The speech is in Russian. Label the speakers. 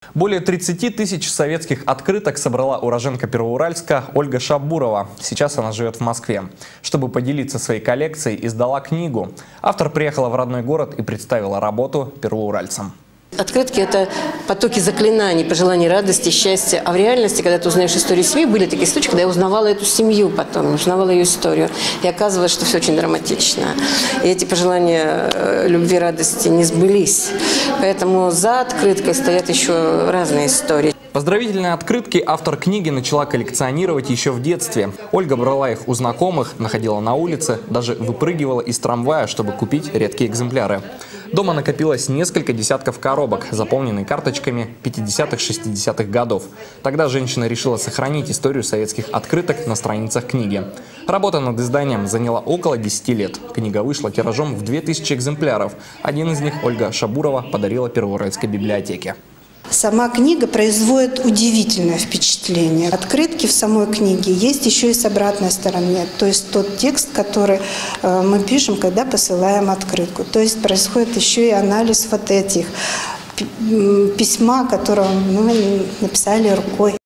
Speaker 1: Более 30 тысяч советских открыток собрала уроженка Первоуральска Ольга Шабурова. Сейчас она живет в Москве. Чтобы поделиться своей коллекцией, издала книгу. Автор приехала в родной город и представила работу первоуральцам.
Speaker 2: Открытки – это потоки заклинаний, пожеланий радости, счастья. А в реальности, когда ты узнаешь историю семьи, были такие случаи, когда я узнавала эту семью потом, узнавала ее историю. И оказывалось, что все очень драматично. И эти пожелания любви, радости не сбылись. Поэтому за открыткой стоят еще разные истории.
Speaker 1: Поздравительные открытки автор книги начала коллекционировать еще в детстве. Ольга брала их у знакомых, находила на улице, даже выпрыгивала из трамвая, чтобы купить редкие экземпляры. Дома накопилось несколько десятков коробок, заполненные карточками 50-60-х годов. Тогда женщина решила сохранить историю советских открыток на страницах книги. Работа над изданием заняла около 10 лет. Книга вышла тиражом в 2000 экземпляров. Один из них Ольга Шабурова подарила Первоуральской библиотеке.
Speaker 3: Сама книга производит удивительное впечатление. Открытки в самой книге есть еще и с обратной стороны. То есть тот текст, который мы пишем, когда посылаем открытку. То есть происходит еще и анализ вот этих письма, которые мы написали рукой.